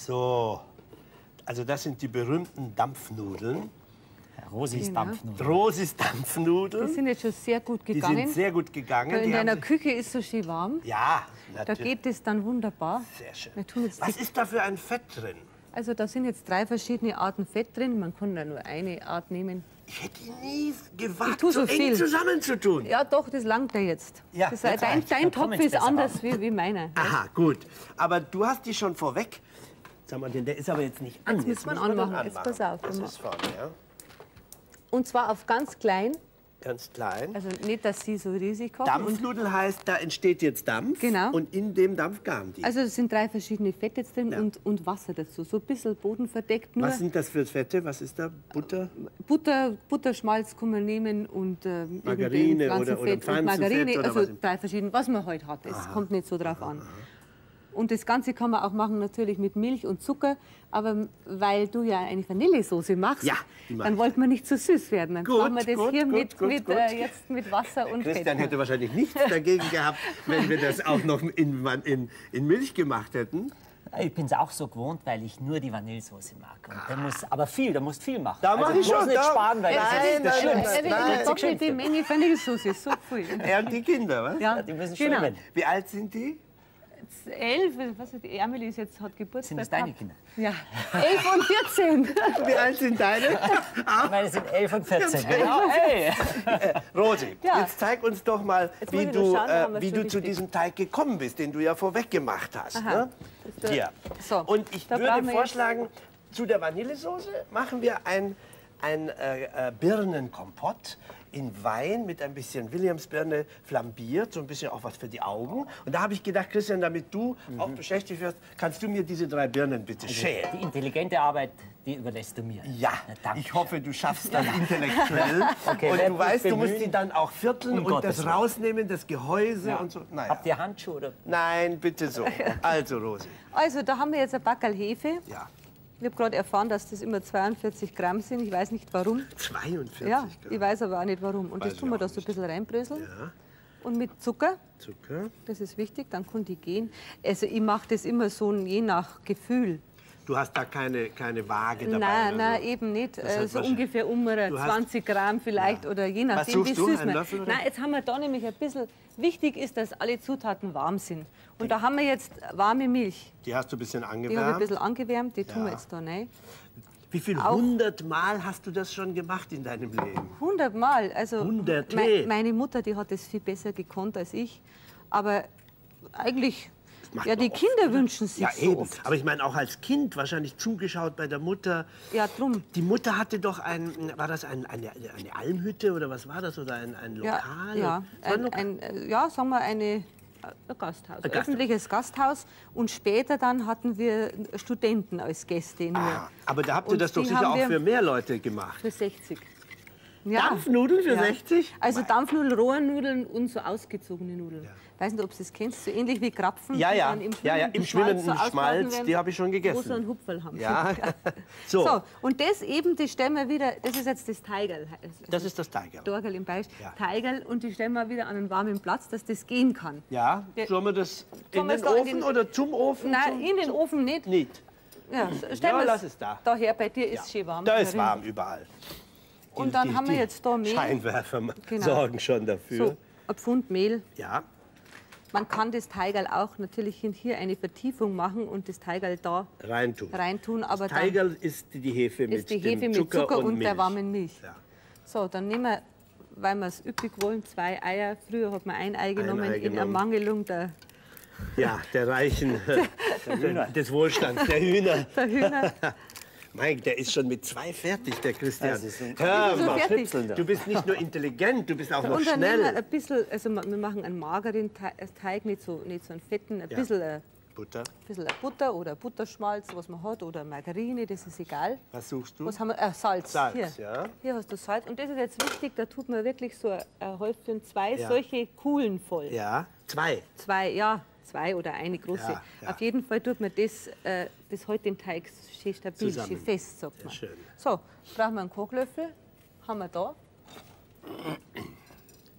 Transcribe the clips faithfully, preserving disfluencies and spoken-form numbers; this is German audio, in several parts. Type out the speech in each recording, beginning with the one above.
So, also das sind die berühmten Dampfnudeln. Rosis Genau. Dampfnudeln. Rosis Dampfnudeln. Die sind jetzt schon sehr gut Die gegangen. sind sehr gut gegangen. Weil in Die haben deiner sich- Küche ist so schön warm. Ja, Da natürlich. geht es dann wunderbar. Sehr schön. Wir tun jetzt Was die, ist da für ein Fett drin? also da sind jetzt drei verschiedene Arten Fett drin. Man kann da nur eine Art nehmen. Ich hätte nie Ich gewagt, tu so so eng viel. zusammenzutun. Ja, doch, das langt ja jetzt. Ja, das, jetzt dein reicht's. dein Da kommen Topf jetzt ist besser anders raus. wie, wie meiner. Aha, gut. Aber du hast die schon vorweg. Sag mal, der ist aber jetzt nicht an. Jetzt müssen wir ihn müssen den anmachen. Jetzt pass auf. Das ist vorne, ja. Und zwar auf ganz klein. Ganz klein. Also nicht, dass sie so riesig kochen. Und Dampfnudel heißt, da entsteht jetzt Dampf. Genau. Und in dem Dampf garen die. also es sind drei verschiedene Fette jetzt drin Ja. und, und Wasser dazu. So ein bisschen bodenverdeckt. Nur Was sind das für Fette? Was ist da? Butter? Butter, Butterschmalz kann man nehmen und äh, Margarine irgendein oder- oder Pflanzenfett und Pflanzenfett Margarine, oder also was im- drei verschiedene, was man heute hat. Es kommt nicht so drauf an. Und das Ganze kann man auch machen natürlich mit Milch und Zucker, aber weil du ja eine Vanillesoße machst, Ja, die mach dann ich. wollten wir nicht zu süß werden. Dann Gut, machen wir das gut, hier gut, mit, gut, mit gut. Äh, jetzt mit Wasser und Christian Fett. hätte wahrscheinlich nichts dagegen gehabt, wenn wir das auch noch in, in, in Milch gemacht hätten. Ich bin es auch so gewohnt, weil ich nur die Vanillesoße mag. Und der muss, aber viel, der muss viel machen. Da mach also ich bloß schon, nicht da- sparen, weil Nein, das ist das nein, Schlimmste. Er will Nein. eine doppelte Menge Vanillesoße, so viel. Er und die Kinder, was? Ja, Die müssen genau. schwimmen. Wie alt sind die? Elf, was ist die Emily ist jetzt, hat Geburtstag. Sind das deine gehabt. Kinder? Ja, elf und vierzehn. Wie alt sind deine? Meine sind elf und vierzehn. Genau, hey. Rosi, Ja. jetzt zeig uns doch mal, Jetzt wie muss ich du, nur schauen, da haben äh, wir's wie schon du zu richtig. diesem Teig gekommen bist, den du ja vorweg gemacht hast. Aha. Ne? Das ist Hier. der- so, Und ich da würde brauchen wir vorschlagen, zu der Vanillesoße machen wir ein, ein äh, äh, Birnenkompott in Wein mit ein bisschen Williamsbirne flambiert, so ein bisschen auch was für die Augen. Und da habe ich gedacht, Christian, damit du auch beschäftigt wirst, kannst du mir diese drei Birnen bitte schälen. Die intelligente Arbeit, die überlässt du mir. Ja, Na, danke. ich hoffe, du schaffst das intellektuell. Okay, und werd du mich weißt, du musst bemühen. die dann auch vierteln Um und Gottes das Willen. rausnehmen, das Gehäuse und so. Naja. Habt ihr Handschuhe oder? Nein, bitte so. Also, Rosi. Also, da haben wir jetzt ein Backerl Hefe. Ja, Ich habe gerade erfahren, dass das immer zweiundvierzig Gramm sind. Ich weiß nicht warum. zweiundvierzig Ja, Gramm. ich weiß aber auch nicht warum. Und Weiß das ich tun wir auch da so ein nicht. bisschen reinbröseln. Ja, Und mit Zucker, Zucker. das ist wichtig, dann kann die gehen. Also ich mache das immer so je nach Gefühl. Du hast da keine, keine Waage dabei? Nein, oder nein, so. eben nicht. Das Äh, hat so wahrscheinlich- ungefähr um Du hast- zwanzig Gramm vielleicht oder je nachdem, suchst wie du, süß einen man. Löffel, oder? Nein, jetzt haben wir da nämlich ein bisschen. Wichtig ist, dass alle Zutaten warm sind. Und da haben wir jetzt warme Milch. Die hast du ein bisschen Die habe ich ein angewärmt. bisschen angewärmt, die tun wir Ja. jetzt da rein. Wie viel auch- hundert Mal hast du das schon gemacht in deinem Leben? Hundertmal. Also Hunderte. mei- meine Mutter, die hat das viel besser gekonnt als ich. Aber eigentlich, macht ja, man die oft, Kinder oder? wünschen sich Ja, so eben. oft. Aber ich meine auch als Kind wahrscheinlich zugeschaut bei der Mutter. Ja, drum. Die Mutter hatte doch ein, war das ein, eine, eine Almhütte oder was war das? Oder ein, ein Ja, Lokal? ja. Es war Ein, Lokal. ein, äh, ja, sagen wir eine, ein Gasthaus, ein Gasthaus. öffentliches Gasthaus. Und später dann hatten wir Studenten als Gäste nur. Ah, aber da habt ihr Und das doch die sicher haben auch wir für mehr Leute gemacht. Für sechzig. Ja. Dampfnudeln für Ja. sechzig? Also Dampfnudeln, Rohrnudeln und so ausgezogene Nudeln. Ich weiß nicht, ob du das kennst, so ähnlich wie Krapfen. Ja, die ja. dann im Ja, ja, im schwimmenden ausgebacken Schmalz, werden, die habe ich schon gegessen. Wo so einen Hupferl haben. Ja. So, So, und das eben, das stellen wir wieder, das ist jetzt das Teigerl. das ist das Teigerl. Dorgerl im Bayerisch. Ja. Teigerl und die stellen wir wieder an einen warmen Platz, dass das gehen kann. Ja, Ja. sollen wir das in Sollen wir den es da in Ofen den- oder zum Ofen? Nein, zum, in den Ofen nicht. Nicht. Ja, stellen Ja, wir lass es da. Daher, bei dir ist es schön warm. Da ist drin. warm überall. Und dann haben wir jetzt da Mehl. Scheinwerfer Genau. sorgen schon dafür. So, ein Pfund Mehl. Ja, Man kann das Teigerl auch natürlich hier eine Vertiefung machen und das Teigerl da reintun. reintun. Aber dann Teigerl ist die Hefe mit ist die dem Hefe mit Zucker, Zucker, und, Milch. der warmen Milch. Ja. So, dann nehmen wir, weil wir es üppig wollen, zwei Eier. Früher hat man ein Ei genommen, Ei in genommen. Ermangelung der, Ja, der Reichen, des Wohlstands, der Hühner. der Hühner. Mein, der ist schon mit zwei fertig, der Christian. Das ist ein- Hör So mal, fertig. du bist nicht nur intelligent, du bist auch noch Und dann nehmen wir schnell. ein bisschen, also wir machen einen mageren Te- Teig, nicht so, nicht so einen fetten, ein bisschen, ein Butter, bisschen Butter oder Butterschmalz, was man hat, oder Margarine, das ist egal. was suchst du? Was haben wir? Äh, Salz. Salz, hier. ja. Hier hast du Salz. Und das ist jetzt wichtig, da tut man wirklich so ein Häufchen, zwei Ja. solche Kuhlen voll. Ja, zwei. Zwei, ja, zwei oder eine große. Ja, ja. Auf jeden Fall tut man das, äh, das hält den Teig schön stabil, Zusammen. schön fest, sagt man. schön. So, brauchen wir einen Kochlöffel, haben wir da.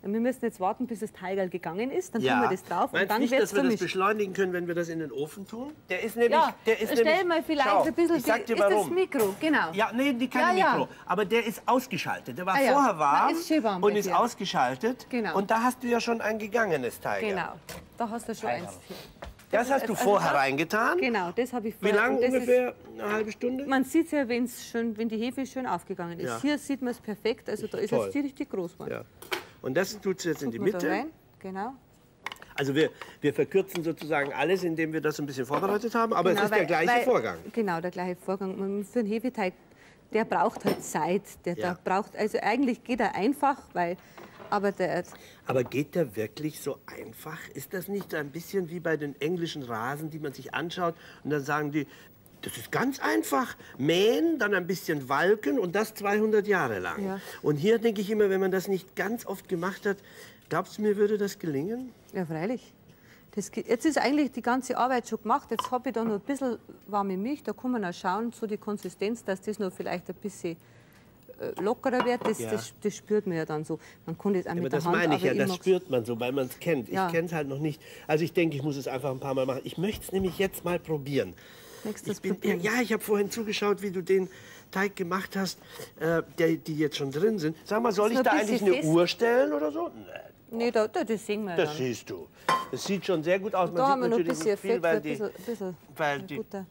Wir müssen jetzt warten, bis das Teigerl gegangen ist. Dann Ja. tun wir das drauf Meinst und dann nicht, wird dass es wir das vermischt. beschleunigen können, wenn wir das in den Ofen tun? Der ist nämlich... Ja, der ist stell nämlich, mal vielleicht schau, ein bisschen... ich sag dir ist warum. das Mikro, genau. Ja, nee, die keine Ja, ja. Mikro. Aber der ist ausgeschaltet. Der war Ah, ja. vorher Na, warm, ist schön warm und bei ist dir. ausgeschaltet. Genau. Und da hast du ja schon ein gegangenes Teig. Genau, da hast du schon eins. Hier. Das hast du Also vorher das- reingetan. Genau, das habe ich Wie vorher. lange und das ungefähr? Eine halbe Stunde? Ist, man sieht es ja, wenn's schön, wenn die Hefe schön aufgegangen ist. Ja. Hier sieht man es perfekt, also da ist Toll. jetzt die richtig groß geworden. Ja. Und das tut jetzt in die Tut man da Mitte. rein. Genau. Also wir, wir verkürzen sozusagen alles, indem wir das ein bisschen vorbereitet haben, aber Genau, es ist der weil- gleiche weil- Vorgang. Genau, der gleiche Vorgang. Man- Für einen Hefeteig, der braucht halt Zeit. Der, Ja. der braucht, also eigentlich geht er einfach, weil, aber der, Aber geht der wirklich so einfach? Ist das nicht so ein bisschen wie bei den englischen Rasen, die man sich anschaut und dann sagen die, das ist ganz einfach. Mähen, dann ein bisschen walken und das zweihundert Jahre lang. Ja. Und hier denke ich immer, wenn man das nicht ganz oft gemacht hat, glaubst du mir, würde das gelingen? ja freilich. Das, ge- jetzt ist eigentlich die ganze Arbeit schon gemacht. Jetzt habe ich da noch ein bisschen warme Milch. Da kann man auch schauen, so die Konsistenz, dass das noch vielleicht ein bisschen äh, lockerer wird. Das, Ja. das, das spürt man ja dann so. Man kann das auch Aber mit das der Hand, meine ich aber ja, das mag's- spürt man so, weil man es kennt. Ja. Ich kenne es halt noch nicht. Also ich denke, ich muss es einfach ein paar Mal machen. Ich möchte es nämlich jetzt mal probieren. Möchtest du Ich das bin, probieren? ja, ich habe vorhin zugeschaut, wie du den Teig gemacht hast, äh, der, die jetzt schon drin sind. Sag mal, soll Ist ich noch da ein eigentlich bisschen eine fest. Uhr stellen oder so? Nee, Nee, da, da, das sehen wir das dann. siehst du. Das sieht schon sehr gut aus. Man Da sieht haben wir noch ein natürlich bisschen nicht viel, Fett, weil ein die... bisschen, ein bisschen weil die- Butter.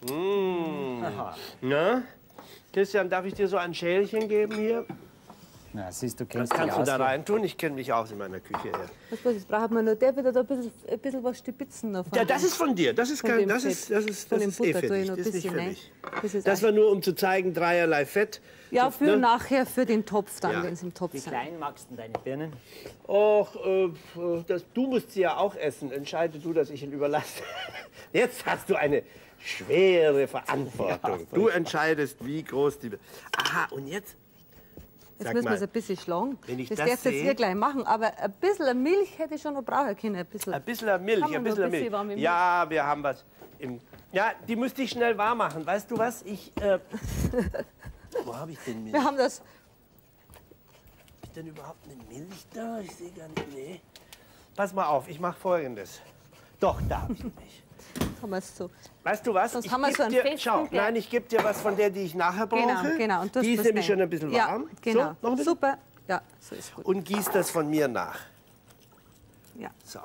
Na? Christian, darf ich dir so ein Schälchen geben hier? Na, siehst du, Das kennst dich kannst du aus. da hier. rein tun. Ich kenne mich aus in meiner Küche. Ja. Was, was, jetzt braucht man noch, der wieder da ein bisschen, ein bisschen was stibitzen noch. von Ja, das dem- ist von dir. Das ist von kein, dem das Fett. ist, das ist, Von das dem ist eh Butter für tue ich dich. noch Das ein ist nicht für bisschen mich. rein. Das ist Das war nur, um zu zeigen, dreierlei Fett. ja, Das, für ne? nachher, für den Topf dann, Ja. wenn es im Topf Wie sind. klein magst du deine Birnen? Och, äh, das, du musst sie ja auch essen. Entscheide du, dass ich ihn überlasse. Jetzt hast du eine schwere Verantwortung. Du entscheidest, wie groß die... Aha, und jetzt... Jetzt Sag müssen wir mal, es ein bisschen schlagen. wenn ich das das darfst du jetzt sehe- hier gleich machen, aber ein bisschen Milch hätte ich schon noch brauchen können. Ein bisschen. Ein bisschen Milch, Haben wir ein noch bisschen ein bisschen Milch. warme Milch? Ja, wir haben was im... Ja, die müsste ich schnell warm machen. Weißt du was? Ich... Äh, wo habe ich denn Milch? Wir haben das. Ist denn überhaupt eine Milch da? Ich sehe gar nicht. Nee. Pass mal auf, ich mache Folgendes. Doch, da habe ich Milch. Haben wir es so. Weißt du was? Sonst ich haben wir geb so einen dir, festen, schau, gell? nein, ich gebe dir was von der, die ich nachher brauche. Genau, genau. Und tust die ist was nämlich rein. schon ein bisschen Ja, warm. genau. So, noch ein bisschen. Super. Ja, so ist gut. Und gieß das von mir nach. Ja. So.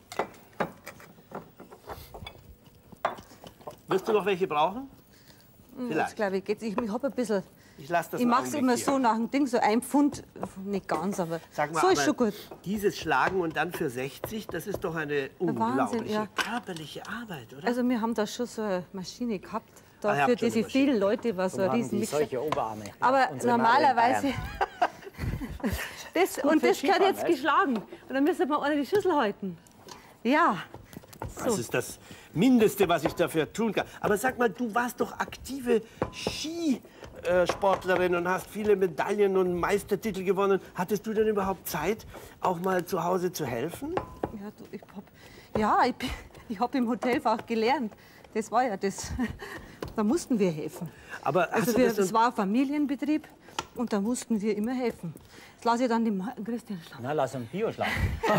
Wirst du noch welche brauchen? Jetzt Vielleicht. glaube ich geht's. Ich, ich habe ein bisschen. Ich lasse das Ich einen mache es Augenblick immer hier. so nach dem Ding, so ein Pfund, nicht ganz, aber Sag mal, so ist aber schon gut. dieses Schlagen und dann für sechzig, das ist doch eine unglaubliche ja. körperliche Arbeit, oder? Also wir haben da schon so eine Maschine gehabt, da Ah, ihr für habt schon diese eine Maschine. vielen Leute war so ein Haben die Riesenmixer. solche Oberarme. Aber Unsere normalerweise, Nadel das, gut und für das gehört Skifahren, jetzt weißt? geschlagen. Und dann müsste man einer die Schüssel halten. Ja, Das ist das Mindeste, was ich dafür tun kann. Aber sag mal, du warst doch aktive Skisportlerin und hast viele Medaillen und Meistertitel gewonnen. Hattest du denn überhaupt Zeit, auch mal zu Hause zu helfen? ja, du, ich hab, ja ich, bin- ich habe im Hotelfach gelernt. Das war ja das. Da mussten wir helfen. Aber hast Also du wir, das das dann- war ein Familienbetrieb und da mussten wir immer helfen. Jetzt lasse ich dann den Ma- Christian schlagen. Na, lass einen Bio schlagen.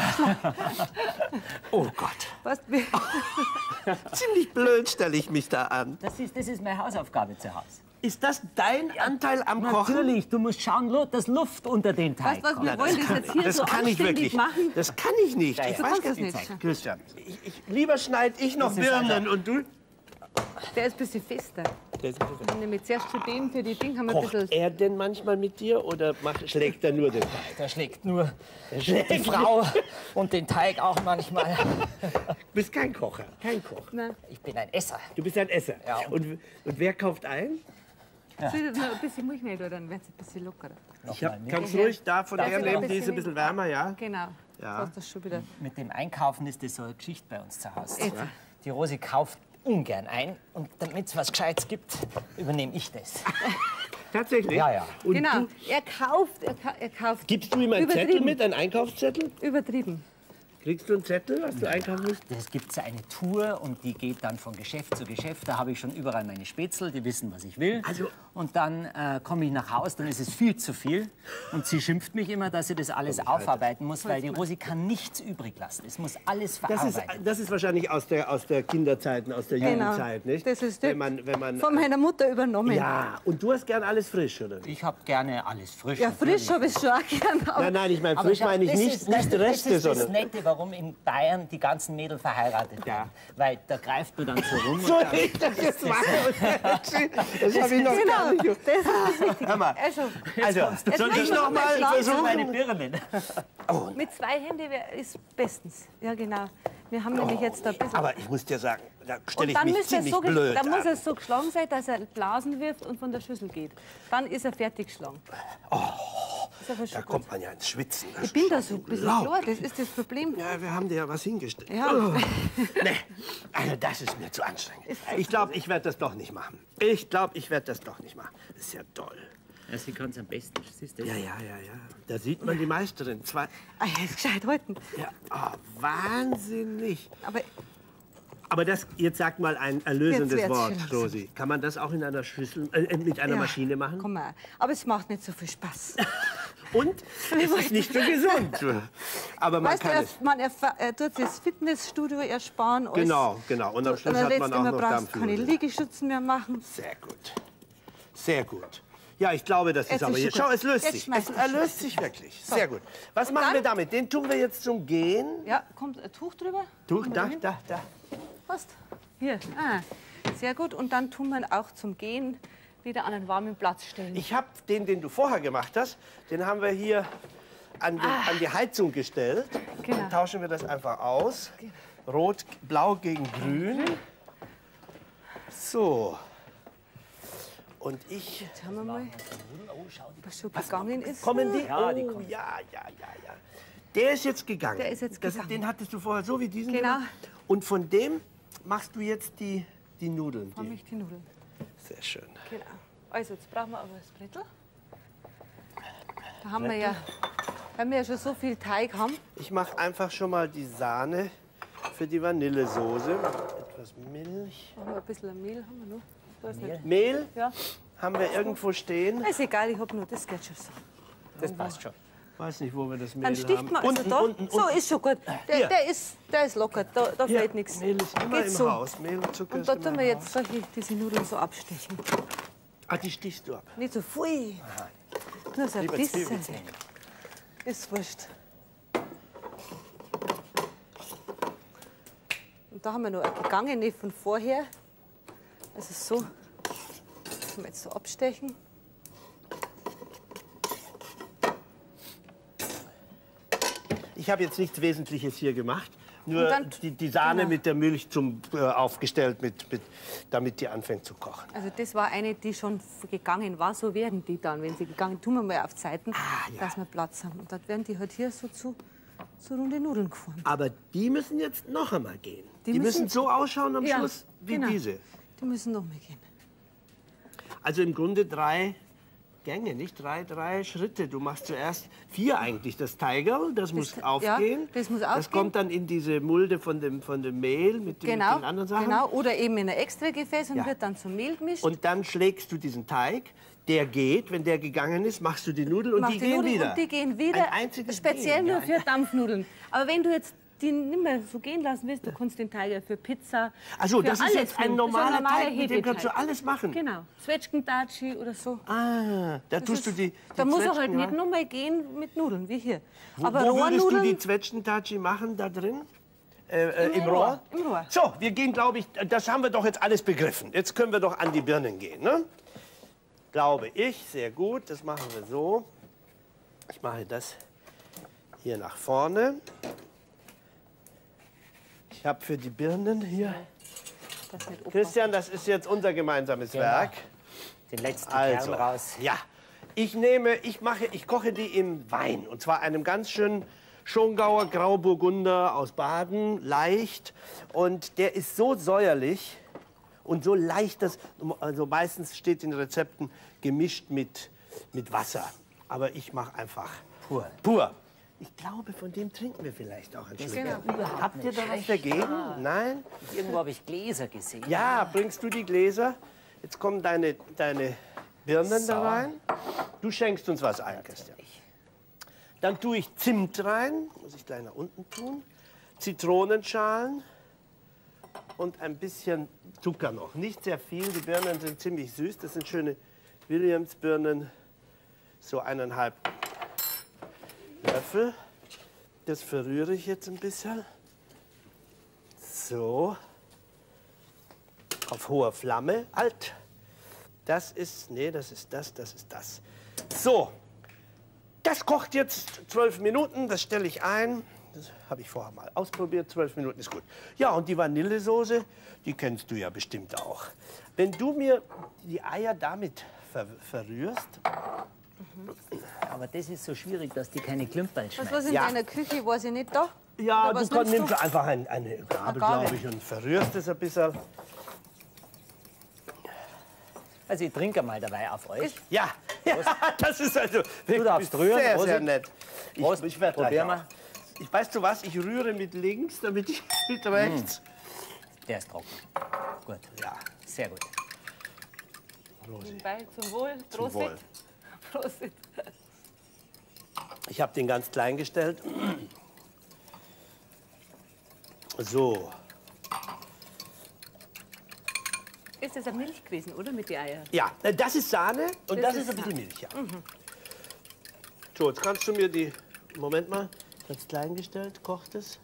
Oh Gott, Weißt, wir, ziemlich blöd stelle ich mich da an. Das ist, das ist meine Hausaufgabe zu Hause. Ist das dein Anteil am Kochen? Natürlich, du musst schauen, Lo- dass Luft unter den Teig weißt, was, kommt. wir wollen das kann, jetzt hier das so kann ich anständig wirklich. machen. Das kann ich nicht. Ja, ja. Ich Du weiß kannst gar das nicht. nicht. Christian, ich, ich, lieber schneid ich noch Das ist Birnen einfach- und du... Der ist ein bisschen fester. Wir haben nämlich zuerst für den, für die Ding haben wir ein Kocht bisschen. er denn manchmal mit dir oder macht, schlägt er nur den Teig? Der schlägt nur die Frau und den Teig auch manchmal. Du bist kein Kocher, kein Koch. Nein, Ich bin ein Esser. Du bist ein Esser. Ja. Und, und wer kauft ein? so ist noch ein bisschen Milch rein, dann wird es ein bisschen lockerer. Ich hab, Nochmal mit, kannst du ruhig da von Darf der ich noch nehmen, ein die ist ein bisschen bisschen wärmer, ja? Genau. Ja. So ist das schon wieder. mit dem Einkaufen ist das so eine Geschichte bei uns zu Hause. Jetzt. Die Rosi kauft ungern ein und damit es was Gescheites gibt, übernehme ich das. Tatsächlich? Ja, ja. Und Genau. du, Er kauft, er, ka er kauft. gibst du ihm einen Zettel Übertrieben. mit, einen Einkaufszettel? Übertrieben. Kriegst du einen Zettel, was du einkaufen musst? Es gibt eine Tour und die geht dann von Geschäft zu Geschäft. Da habe ich schon überall meine Spätzle, die wissen, was ich will. Also- und dann äh, komme ich nach Hause, dann ist es viel zu viel. Und sie schimpft mich immer, dass sie das alles aufarbeiten muss, weil die Rosi kann nichts übrig lassen. Es muss alles Das ist, verarbeiten. das ist wahrscheinlich aus der, aus der Kinderzeiten, aus der Jugendzeit, nicht? Das ist wenn man, wenn man, von meiner Mutter übernommen. ja, und du hast gern alles frisch, oder? Ich habe gerne alles frisch. Ja, frisch habe ich schon auch gern. Aber Nein, nein, ich meine Aber frisch hab- meine ich das nicht, ist, nicht das, Reste, das ist das sondern... Nette, warum in Bayern die ganzen Mädel verheiratet werden. Weil da greift man dann so rum. So und dann, ich das jetzt mache. Das habe ich noch genau, gar nicht. das ist richtig. Hör mal, Also, also, Jetzt soll machen ich wir noch noch mal mal das sind meine versuchen? Birnen. mit zwei Händen wär- ist bestens. Ja, genau. Wir haben nämlich jetzt da ein bisschen... Aber ich muss dir sagen, da stelle Und ich dann, mich müsste es ziemlich so, ge- blöd dann muss an. es so geschlagen sein, dass er Blasen wirft und von der Schüssel geht. Dann ist er fertig geschlagen. Oh, ist aber schon Da gut. kommt man ja ins Schwitzen. Das Ich bin ist da so ein bisschen laut. klar, das ist das Problem. Ja, wir haben dir ja was hingestellt. Ja. Nee, also das ist mir zu anstrengend. Ich glaube, ich werde das doch nicht machen. Ich glaube, ich werde das doch nicht machen. Das ist ja toll. Ja, sie kann es am besten. Siehst du? Ja, ja, ja, ja. Da sieht man die Meisterin. Zwei. Ah, jetzt gescheit halten. Ja, oh, wahnsinnig. Aber Aber das, jetzt sag mal ein erlösendes Jetzt wird's Wort, schon langsam. Rosi. Kann man das auch in einer Schüssel, äh, mit einer ja, Maschine machen? Komm mal. Aber es macht nicht so viel Spaß. Und es ist nicht so gesund. Aber man Weißt du, kann er, es. man erfa- er tut das Fitnessstudio ersparen. alles. Genau, genau. Und am Schluss Und dann hat man letztendlich auch immer noch brauchst du keine Dampfnudeln. Liegestützen mehr machen. Sehr gut. Sehr gut. Ja, ich glaube, das ist Jetzt aber ist jetzt. schon Schau, gut. es löst Jetzt sich. schmeißt Es du erlöst sich wirklich. Sehr gut. Was machen dann- wir damit? Den tun wir jetzt zum Gehen. Ja, kommt ein Tuch drüber. Tuch, Kommt da, hin. da, da. Passt. Hier. Ah, sehr gut. Und dann tun wir ihn auch zum Gehen wieder an einen warmen Platz stellen. Ich habe den, den du vorher gemacht hast, den haben wir hier an die, an die Heizung gestellt. Genau. Dann tauschen wir das einfach aus. Rot, blau gegen grün. So. Und ich. Jetzt haben wir mal, was schon gegangen ist. Kommen die? Ja, oh, die kommen. ja, ja, ja, ja. Der ist jetzt gegangen. Der ist jetzt das, gegangen. Den hattest du vorher so wie diesen. Genau. gemacht. Und von dem machst du jetzt die, die Nudeln. Haben Die. ich die Nudeln. Sehr schön. Genau. Also, jetzt brauchen wir aber das Brettel. Da haben wir ja, weil wir ja schon so viel Teig haben. Ich mache einfach schon mal die Sahne für die Vanillesoße. Etwas Milch. Machen wir ein bisschen Mehl, haben wir noch? Ich weiß nicht. Mehl Ja, haben wir irgendwo stehen. ist egal, ich habe nur, das geht schon so. Das passt schon. Weiß nicht, wo wir das Mehl Dann sticht haben. man also unten, da. unten, So, unten. ist schon gut. Der, Hier. der, ist, der ist locker, da, da Hier, fehlt nichts. Mehl ist immer Geht im so. Haus. Mehl und Zucker Und da ist immer tun wir im jetzt solche, diese Nudeln so abstechen. Haus. Ah, die stichst du ab. Nicht so viel. Nur so ein Lieber bisschen. Zwiebelzähne. Ist wurscht. Und da haben wir noch eine gegangene von vorher. Also so. Können wir jetzt so abstechen. Ich habe jetzt nichts Wesentliches hier gemacht. Nur Und dann- die, die Sahne genau. mit der Milch zum, äh, aufgestellt, mit, mit, damit die anfängt zu kochen. Also das war eine, die schon gegangen war. So werden die dann, wenn sie gegangen, tun wir mal auf Zeiten, Ah, ja. dass wir Platz haben. Und dann werden die halt hier so zu, zu runde Nudeln geformt. Aber die müssen jetzt noch einmal gehen. Die, Die müssen, müssen- so ausschauen am Ja, Schluss wie genau. diese. Die müssen noch mal gehen. Also im Grunde drei Gänge, nicht drei, drei Schritte. Du machst zuerst vier eigentlich. Das Teigerl, das, muss ja, aufgehen. das muss Das aufgehen. kommt dann in diese Mulde von dem, von dem Mehl mit, dem, Genau, mit den anderen Sachen. genau. Oder eben in ein extra Gefäß und Ja. wird dann zum Mehl gemischt. Und dann schlägst du diesen Teig. Der geht, wenn der gegangen ist, machst du die Nudeln und Mach die, die gehen Nudeln wieder. Und die gehen wieder, Ein einziges speziell Gehen, nur ja. für Dampfnudeln. Aber wenn du jetzt die nicht mehr so gehen lassen willst, du kannst den Teig ja für Pizza, Also für das ist alles jetzt ein nehmen. normaler Das ist ein Teig, mit dem kannst du Hefeteig. alles machen. Genau, Zwetschgen-Datschi oder so. Ah, da Das tust du ist- die, die Da muss er halt Zwetschgen nicht rein. nur mal gehen mit Nudeln, wie hier. Wo, Aber wo würdest du Rohrnudeln, die Zwetschgen-Tatschi machen da drin? Äh, äh, Im Im Rohr, Rohr? im Rohr. So, wir gehen, glaube ich, das haben wir doch jetzt alles begriffen. Jetzt können wir doch an die Birnen gehen, ne? Glaube ich, sehr gut. Das machen wir so. Ich mache das hier nach vorne. Ich habe für die Birnen hier. das nicht aufmachen. Christian, das ist jetzt unser gemeinsames Werk. Den letzten Also, Kern raus. ja, ich nehme, ich mache, ich koche die im Wein und zwar einem ganz schönen Schongauer Grauburgunder aus Baden, leicht und der ist so säuerlich und so leicht, dass also meistens steht in Rezepten gemischt mit mit Wasser, aber ich mache einfach Pur. Pur. Ich glaube, von dem trinken wir vielleicht auch ein Das Stück. wäre überhaupt Habt ihr nicht da was schlecht. dagegen? Ja. Nein? Irgendwo habe ich Gläser gesehen. Ja, bringst du die Gläser? Jetzt kommen deine, deine Birnen So. da rein. Du schenkst uns was ein, Christian. Dann tue ich Zimt rein, muss ich gleich nach unten tun. Zitronenschalen und ein bisschen Zucker noch. Nicht sehr viel, die Birnen sind ziemlich süß. Das sind schöne Williams-Birnen, so eineinhalb Löffel. Das verrühre ich jetzt ein bisschen. So. Auf hoher Flamme. Halt. Das ist, nee, das ist das, das ist das. So. Das kocht jetzt zwölf Minuten, das stelle ich ein. Das habe ich vorher mal ausprobiert, zwölf Minuten ist gut. Ja, und die Vanillesoße, die kennst du ja bestimmt auch. Wenn du mir die Eier damit ver verrührst. Aber das ist so schwierig, dass die keine Klümperl Was schmecken. was in Ja. deiner Küche, weiß ich nicht da. Ja, Oder was du kann, nimmst nimmst einfach ein, eine Gabel, Gabel. glaube ich, und verrührst es ein bisschen. Also ich trinke mal dabei auf euch. Ja, ja das ist also wirklich darfst rühren, sehr, sehr Rosi. nett. Ich, Prost, ich werde gleich probier auch. mal. Ich, weißt du was, ich rühre mit links, damit ich mit rechts. Der ist trocken. Gut. Ja, Sehr gut. Nebenbei zum Wohl. Prost. Wohl. Prost. Ich habe den ganz klein gestellt. So, Ist das eine Milch gewesen, oder? Mit den Eiern? ja, äh, das ist Sahne und das, Das ist ein ist bisschen Milch. Ja. So, jetzt kannst du mir die, Moment mal, ganz klein gestellt, kocht es.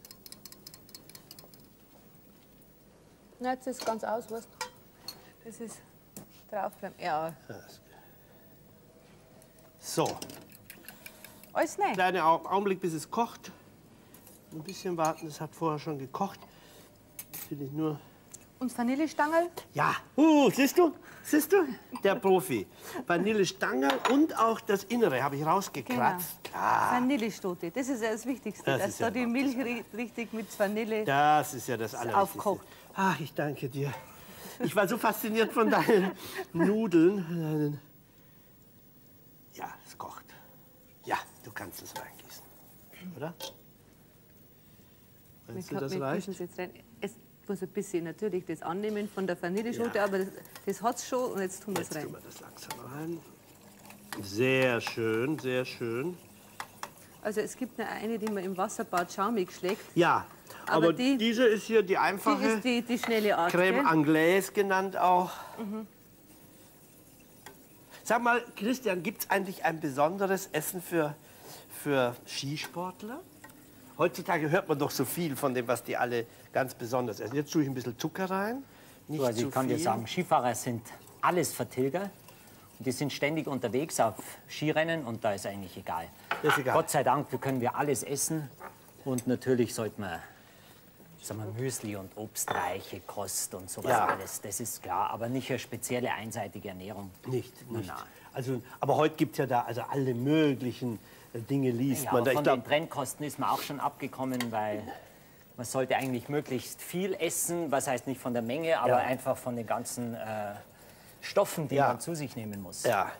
Nein, jetzt ist es ganz aus, weißt du. Das ist draufbleiben. Ja, So, alles nein. kleiner Au- Augenblick, bis es kocht. Ein bisschen warten, es hat vorher schon gekocht. Das will ich nur. Und Vanillestangerl? Ja, uh, siehst du? Siehst du? Der Profi. Vanillestangerl und auch das Innere habe ich rausgekratzt. Klar. Vanillestote. Das ist ja das Wichtigste, Das dass ist da ja die Milch ri- richtig mit Vanille. Das ist ja das Allerwichtigste. aufkocht. Ach, ich danke dir. Ich war so fasziniert von deinen Nudeln. Deinen ja, es kocht. Ja, du kannst es reingießen. Oder? Meinst du, Wir- das wir reicht? gießen es jetzt rein. Es muss ein bisschen natürlich das annehmen von der Vanilleschote, Ja. aber das, das hat es schon und jetzt tun wir es Jetzt rein. tun wir das langsam rein. Sehr schön, sehr schön. Also es gibt eine, eine, die man im Wasserbad schaumig schlägt. Ja, Aber aber, die- diese ist hier die Die einfache. ist die, die schnelle Art. Crème gell? Anglaise genannt auch. Sag mal, Christian, gibt es eigentlich ein besonderes Essen für, für Skisportler? Heutzutage hört man doch so viel von dem, was die alle ganz besonders essen. Jetzt tue ich ein bisschen Zucker rein. Nicht Du, also zu ich kann viel. dir sagen, Skifahrer sind alles Vertilger. Und die sind ständig unterwegs auf Skirennen und da ist eigentlich egal. Ist egal. Gott sei Dank, wir können wir alles essen. Und natürlich sollte man sagen wir, Müsli und obstreiche Kost und sowas Ja. alles. Das ist klar, aber nicht eine spezielle einseitige Ernährung. Nicht, nicht. Nein. Also, aber heute gibt es ja da also alle möglichen äh, Dinge, liest Ja, man aber da. Ich von glaub, den Trendkosten ist man auch schon abgekommen, weil man sollte eigentlich möglichst viel essen, was heißt nicht von der Menge, aber Ja. einfach von den ganzen äh, Stoffen, die Ja. man zu sich nehmen muss. ja.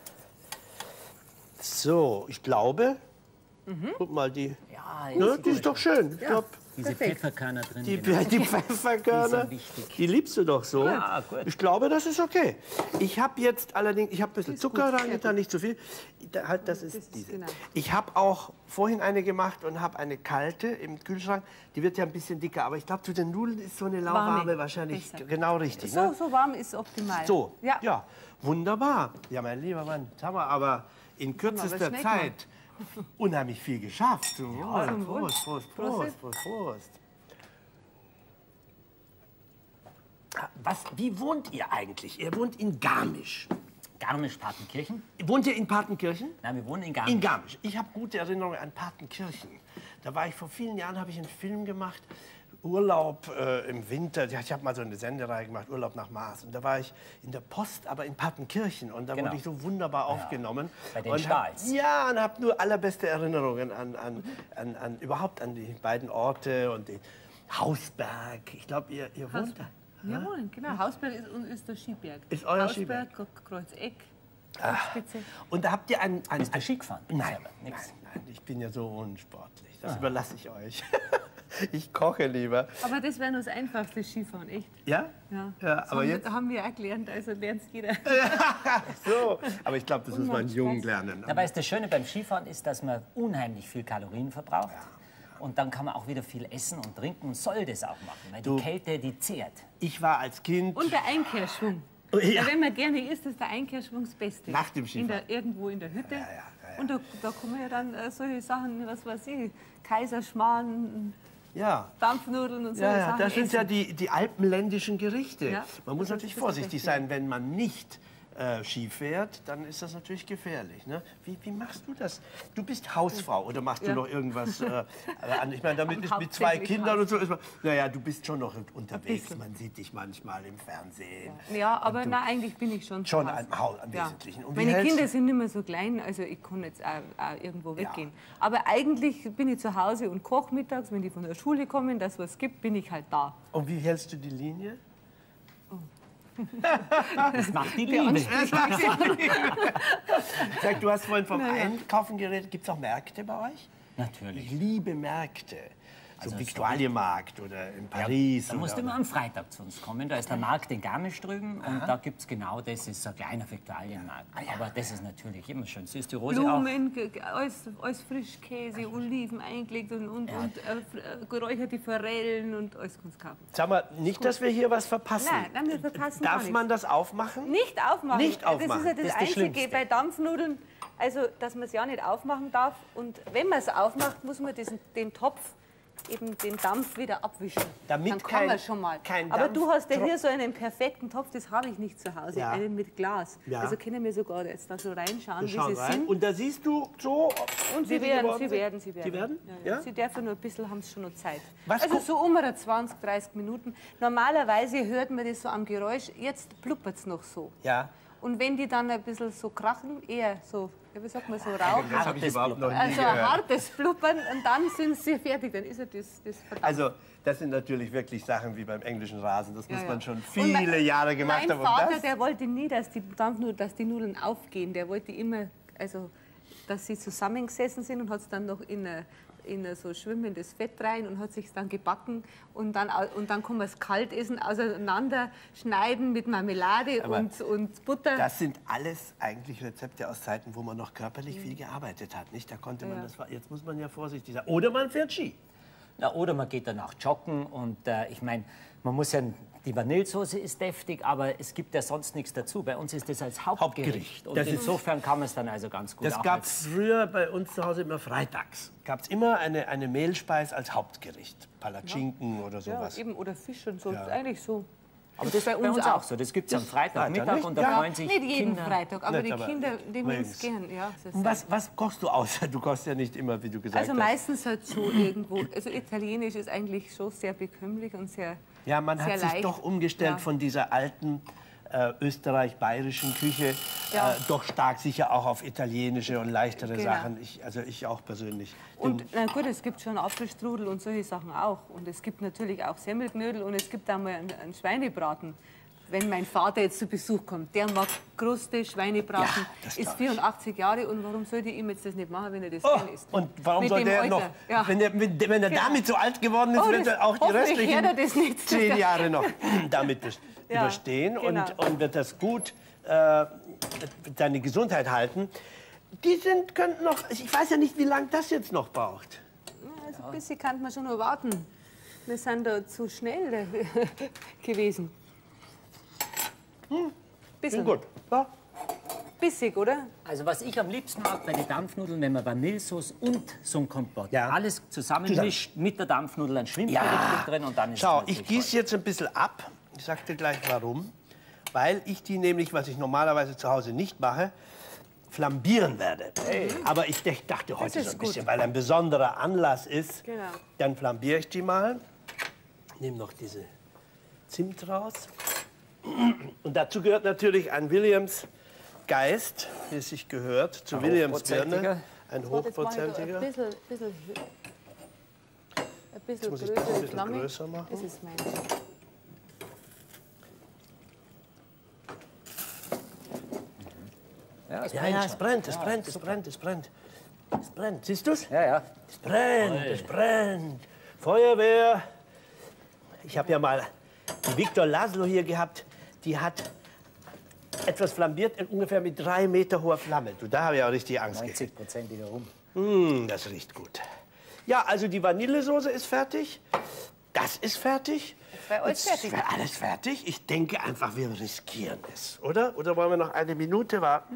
So, ich glaube, Mhm. guck mal, die, Ja, ne, sieht die gut ist doch schön. Ich glaub, Diese Perfekt. Pfefferkörner drin. Die, genau. die Pfefferkörner, Die sind wichtig. die liebst du doch so. Ja, gut. Ich glaube, das ist okay. Ich habe jetzt allerdings, ich habe ein bisschen ist Zucker gut, reingetan, nicht zu viel. Da, halt, das ist Das ist diese. genau. Ich habe auch vorhin eine gemacht und habe eine kalte im Kühlschrank. Die wird ja ein bisschen dicker, aber ich glaube, zu den Nudeln ist so eine lauwarme Warme. wahrscheinlich Besser. genau richtig. So, Ne? so warm ist optimal. So, Ja. ja, wunderbar. Ja, mein lieber Mann, jetzt haben wir aber in kürzester schmeckt man? Zeit unheimlich viel geschafft. Zum Wohl. zum Wohl. Prost, Prost, Prost. Prost, Prost, Prost. Was, wie wohnt ihr eigentlich? Ihr wohnt in Garmisch. Garmisch-Partenkirchen? Wohnt ihr in Partenkirchen? Nein, wir wohnen in Garmisch. In Garmisch. Ich habe gute Erinnerungen an Partenkirchen. Da war ich vor vielen Jahren, habe ich einen Film gemacht, Urlaub äh, im Winter. Ja, ich habe mal so eine Sendereihe gemacht, Urlaub nach Mars. Und da war ich in der Post, aber in Partenkirchen. Und da Genau. wurde ich so wunderbar aufgenommen. Bei den und hab, Stahls. Ja, und habe nur allerbeste Erinnerungen an, an, an, an, überhaupt an die beiden Orte und den Hausberg. Ich glaube, ihr, ihr wohnt da. Wir wohnen, genau. Hausberg ist, ist der Skiberg. Ist euer Hausberg, Kreuzeck. Spitze. Und da habt ihr einen... einen Bist du Ski gefahren? Nein, Selber? nein, Nix. nein, ich bin ja so unsportlich. Das überlasse ich euch. Ich koche lieber. Aber das wäre nur das einfachste Skifahren, echt. Ja? Ja, Ja, das aber haben, jetzt... wir- haben wir auch gelernt, also lernt es jeder. So. Aber ich glaube, das muss man jung Stress. lernen. Dabei ist das Schöne beim Skifahren ist, dass man unheimlich viel Kalorien verbraucht. Und dann kann man auch wieder viel essen und trinken und soll das auch machen, weil Du- die Kälte, die zehrt. Ich war als Kind... Und der Einkehrschwung. Oh, ja. Ja, wenn man gerne isst, ist der Einkehrschwung das Beste. Nach dem in Skifahren. der, Irgendwo in der Hütte. Ja, ja, ja, ja. Und da, da kommen ja dann äh, solche Sachen, was weiß ich, Kaiserschmarrn, Ja. Dampfnudeln und so Ja, ja, Sachen. das sind essen. ja die, die alpenländischen Gerichte. Ja, Man muss das natürlich ist das vorsichtig Beste. sein, wenn man nicht äh, Ski fährt, dann ist das natürlich gefährlich. Ne? Wie, wie machst du das? Du bist Hausfrau oder machst Ja. du noch irgendwas äh, an? Ich meine, damit ist mit zwei Hauptsächlich Kindern und so ist man, naja, du bist schon noch unterwegs. bisschen. Man sieht dich manchmal im Fernsehen. Ja, aber du- na, eigentlich bin ich schon Schon zu Hause. am Haus, am Wesentlichen. Und wie Meine hältst Kinder du- sind nicht mehr so klein, also ich kann jetzt auch, auch irgendwo weggehen. Aber eigentlich bin ich zu Hause und koche mittags, wenn die von der Schule kommen, dass was gibt, bin ich halt da. Und wie hältst du die Linie? Das macht die Liebe. Sag, du hast vorhin vom Einkaufen geredet. Gibt es auch Märkte bei euch? Ich Natürlich. liebe Märkte. So Also Viktualienmarkt oder in Paris. Da musst du oder, immer am Freitag zu uns kommen. Da ist der Markt in Garmisch drüben und da gibt es genau das, ist so ein kleiner Viktualienmarkt. Aber das ist natürlich immer schön. Siehst du, die Rose auch? Blumen, ge- ge- alles, alles Frischkäse, Oliven eingelegt und, und, und äh, fr- äh, geräucherte Forellen und alles kannst du kaufen. Sag mal, nicht, dass wir hier was verpassen. Nein, nein, wir verpassen gar Darf nichts. man das aufmachen? Nicht aufmachen. Nicht aufmachen. Das ist ja das, Das ist das Einzige Schlimmste. bei Dampfnudeln, also dass man es ja nicht aufmachen darf. Und wenn man es aufmacht, muss man diesen, den Topf, eben den Dampf wieder abwischen. Damit Dann kann kein- man schon mal. kein Aber Dampf du hast ja tro- hier so einen perfekten Topf, das habe ich nicht zu Hause, Ja. einen mit Glas. Ja. Also können wir sogar jetzt da so reinschauen, Wir schauen wie sie rein. sind. Und da siehst du so, Und wie sie werden, geworden sie sind? werden, sie werden. Sie werden? Ja, ja. Ja? Sie dürfen nur ein bisschen, haben sie schon noch Zeit. Was also guck- so um oder zwanzig, dreißig Minuten. Normalerweise hört man das so am Geräusch, jetzt blubbert es noch so. Ja. Und wenn die dann ein bisschen so krachen, eher so, ja, wie sagt man, so rauchen, Das habe ich Hartes überhaupt noch nie also ein gehört. hartes Blubbern und dann sind sie fertig, dann ist ja das, das verdammt. Also, das sind natürlich wirklich Sachen wie beim englischen Rasen. Das muss Ja, man ja. schon Und viele mein- Jahre gemacht mein haben. um Vater, das. der wollte nie, dass die Dampfnudeln, dass die Nudeln aufgehen. Der wollte immer, also, dass sie zusammengesessen sind und hat es dann noch in eine, in ein so schwimmendes Fett rein und hat sich dann gebacken und dann, au- und dann kann man es kalt essen, auseinander schneiden mit Marmelade Aber und, und Butter. Das sind alles eigentlich Rezepte aus Zeiten, wo man noch körperlich viel gearbeitet hat. Nicht? Da konnte man Ja. das. war- Jetzt muss man ja vorsichtig sein. Oder man fährt Ski. Na, oder man geht danach joggen und äh, ich meine, man muss ja, die Vanillesoße ist deftig, aber es gibt ja sonst nichts dazu. Bei uns ist das als Hauptgericht. Hauptgericht. Und Das ist- insofern kann man es dann also ganz gut Das auch gab als- es früher bei uns zu Hause immer freitags. Gab es immer eine, eine Mehlspeis als Hauptgericht. Palatschinken oder ja, sowas. eben, oder Fisch und so, eigentlich so. Aber das ist bei uns auch so. Das gibt es am Freitagmittag Freitag, und da nicht? Ja. freuen sich Nicht jeden Kinder. Freitag, aber Nicht, die aber Kinder, die mögen mögen's. es gern. Ja, das Und was, was kochst du außer? Du kochst ja nicht immer, wie du gesagt Also hast. meistens halt so irgendwo. Also Italienisch ist eigentlich schon sehr bekömmlich und sehr Ja, man sehr hat sich leicht. doch umgestellt Ja. von dieser alten äh, österreich-bayerischen Küche Ja. äh, doch stark sicher auch auf italienische und leichtere Genau. Sachen. Ich, also ich auch persönlich. Und na gut, es gibt schon Apfelstrudel und solche Sachen auch. Und es gibt natürlich auch Semmelknödel und es gibt auch mal einen, einen Schweinebraten. Wenn mein Vater jetzt zu Besuch kommt, der mag Kruste, Schweinebraten, Ja, das glaub ist ich. vierundachtzig Jahre und warum sollte ich ihm jetzt das nicht machen, wenn er das Oh, gerne isst? und warum Mit soll dem der Alter, noch, ja. wenn, der, wenn, wenn er Genau. damit so alt geworden ist, Oh, wird das- er auch die hoffentlich restlichen hört er das nicht. zehn Jahre noch damit bes- Ja, überstehen genau. und, und wird das gut äh, seine Gesundheit halten. Die sind, könnten noch, ich weiß ja nicht, wie lange das jetzt noch braucht. Also ein bisschen kann man schon noch warten. Wir sind da zu schnell äh, gewesen. Bisschen. Gut. Ja. Bissig, oder? Also was ich am liebsten mag bei den Dampfnudeln, wenn man Vanillesoße und so ein Kompott Ja. alles zusammenmischt mit der Dampfnudel, dann schwimmt Ja. ja. richtig drin und dann ist Schau, es ich natürlich gieße jetzt ein bisschen ab. Ich sag dir gleich warum. Weil ich die nämlich, was ich normalerweise zu Hause nicht mache, flambieren werde. Aber ich dech- dachte heute ist so ein gut. bisschen, weil ein besonderer Anlass ist, Genau. dann flambiere ich die mal. Nehme noch diese Zimt raus. Und dazu gehört natürlich ein Williams Geist, wie es sich gehört, zu Ein Williams Birne. hochprozentiger. Ein Jetzt mache ich da hochprozentiger. ein bisschen, bisschen, ein bisschen muss ich das ein größere bisschen Flamme. größer machen. Das ist mein. Ja, es Ja, brennt ja, schon. es brennt, es Ja, brennt, es super. brennt, es brennt. Es brennt, siehst du's? Ja, ja. Es brennt, es brennt. Feuerwehr. Ich habe ja mal die Viktor Laszlo hier gehabt. Die hat etwas flambiert, ungefähr mit drei Meter hoher Flamme. Du, da habe ich auch richtig Angst gekriegt. neunzig Prozent wieder rum. Mm, das riecht gut. Ja, also die Vanillesoße ist fertig. Das ist fertig. Das wäre alles fertig. Das wäre alles fertig. Ich denke einfach, wir riskieren es, oder? Oder wollen wir noch eine Minute warten?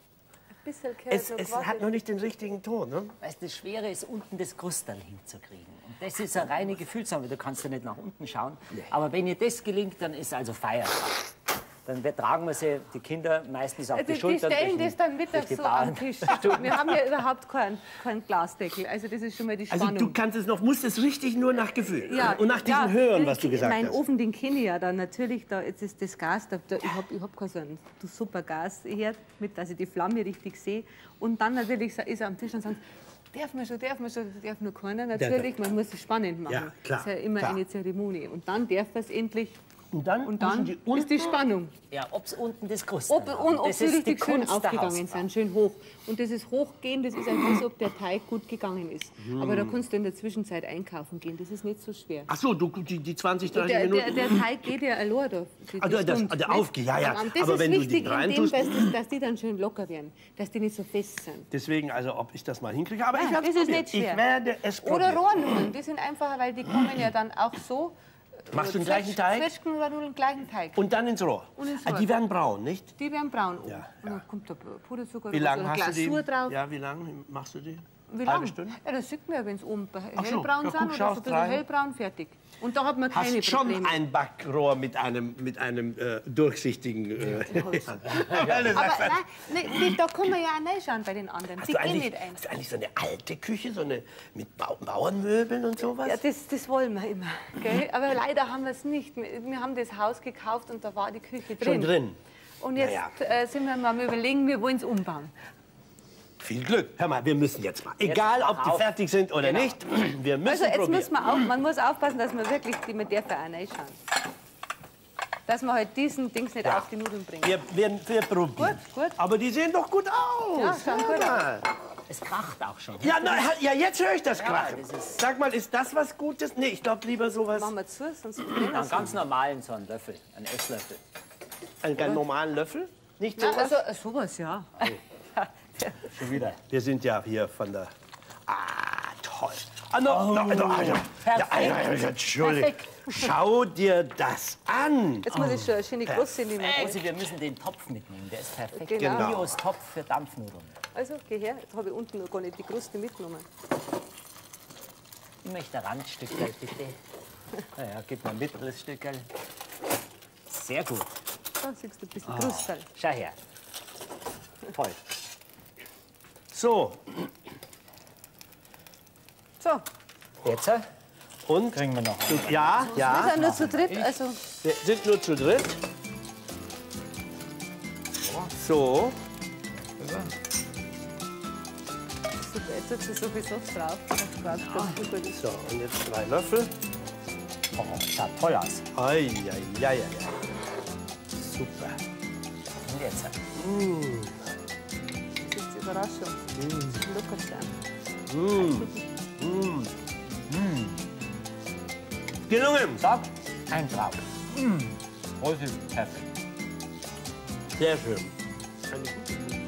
Ein bisschen Es, es hat noch nicht den richtigen Ton, ne? Weißt, das Schwere ist, unten das Krustal hinzukriegen. Und das ist eine reine Gefühlssache. Du kannst ja nicht nach unten schauen. Aber wenn ihr das gelingt, dann ist also Feiertag. Dann wir tragen wir sie, die Kinder, meistens auf die, Die, die Schultern. stellen durch das dann den- mittags durch die so Bahn. am Tisch. Wir haben ja überhaupt keinen keinen Glasdeckel. Also das ist schon mal die Also Spannung. du kannst es noch, musst es richtig nur nach Gefühl. Ja, Und nach diesem ja, Hören, was du ich- gesagt mein hast. Ofen, den kenne ich ja dann natürlich. Da jetzt ist das Gas, da, da, ich habe ich hab kein so ein super Gasherd, mit, dass ich die Flamme richtig sehe. Und dann natürlich ist er am Tisch und sagt, darf man schon, darf man schon, darf nur keiner. Natürlich, man muss es spannend machen. Ja, klar, Das ist ja immer klar. eine Zeremonie. Und dann darf man es endlich. Und dann, Und dann müssen die unten ist die Spannung. Ja, ob es unten das Krustal Ob, und ob das sie ist die richtig schön Kunst der aufgegangen Hausfrau. sind, schön hoch. Und dieses Hochgehen, das ist einfach so, ob der Teig gut gegangen ist. Mhm. Aber da kannst du in der Zwischenzeit einkaufen gehen, das ist nicht so schwer. Ach so, du, die, die zwanzig, dreißig Der, der, Minuten. der Teig geht ja allein da. Die, Ah, die das- Stunde, der nicht? Aufgeh, ja, ja. Und das Aber ist wenn du die wichtig, in dem, reintust- dass, das, dass die dann schön locker werden, dass die nicht so fest sind. Deswegen, also, ob ich das mal hinkriege. Aber ich Nein, werde das es ist probieren. nicht schwer. Ich werde es Oder probieren. Rohrnudeln, die sind einfacher, weil die kommen ja dann auch so. Machst du den gleichen Teig? Zwetschgen oder Nudeln, gleichen Teig. Und dann ins Rohr. Und ins Ah, Rohr. die werden braun, nicht? Die werden braun. Ja, Und dann kommt da Puderzucker Wie lange oder hast du die? Glasur drauf. Ja, wie lange machst du die? Wie Halbe lange? Stunde? Ja, das sieht man ja, wenn es oben so, hellbraun ja, sind guck, oder so schaust ein bisschen rein. hellbraun, fertig. Und da hat man keine Hast schon Probleme. ein Backrohr mit einem, mit einem äh, durchsichtigen... Äh, Aber nein, nee, da kann man ja auch reinschauen bei den anderen. hast, Die du gehen eigentlich, nicht ein. hast du eigentlich so eine alte Küche, so eine mit Bau Bauernmöbeln und sowas? Ja, das, das wollen wir immer. Gell? Aber leider haben wir es nicht. Wir wir haben das Haus gekauft und da war die Küche drin. Schon drin. Und jetzt Naja. äh, sind wir mal am Überlegen, wir wollen es umbauen. Viel Glück. Hör mal, wir müssen jetzt mal. Egal, ob die auf. fertig sind oder Genau. nicht, wir müssen Also jetzt probieren. muss man auch, man muss aufpassen, dass man wirklich, die man darf ja auch reinschauen. Dass man halt diesen Dings nicht Ja. auf die Nudeln bringt. Wir, wir, wir probieren. Gut, gut. Aber die sehen doch gut aus. Ja, schauen Hör gut aus. mal. Es kracht auch schon. Ja, na, ja, jetzt höre ich das Krachen. das ist- Sag mal, ist das was Gutes? Nee, ich glaube lieber sowas. Machen wir zu, sonst brennen Einen wir ganz normalen so einen Löffel, einen Esslöffel. Einen ganz normalen Löffel? Nicht Ja, sowas? also äh, sowas, ja. Schon wieder. Wir sind ja hier von der... Ah, toll. Ah, no, no, no, ah, ja. Ja, ah, ja, ja, Entschuldigung. Perfekt. Schau dir das an. Jetzt muss ich schon eine schöne Größe nehmen. Also wir müssen den Topf mitnehmen, der ist perfekt. Genau. Bios Topf für Dampfnudeln. Also, geh her. Jetzt habe ich unten noch gar nicht die Kruste mitgenommen. Ich möchte ein Randstückchen, bitte. Naja, gib mir ein mittleres Stückchen. Sehr gut. Da siehst du ein bisschen Kruste. Schau her. Toll. So, So, Jetzt äh, und? kriegen wir noch. Du, ja, wir ja. sind nur zu dritt. Also, Wir sind nur zu dritt. So. super, jetzt hat sie so viel Soße drauf. Das braucht schon gut ist. So, und jetzt drei Löffel. Oh, schaut toll aus. Ei, ei, ei, ei. Super. Und jetzt. äh, Das ist die Überraschung. Locker sein. Gelungen. Sag, ein Traum. Mm. Das ist perfekt. Sehr schön. Eine gute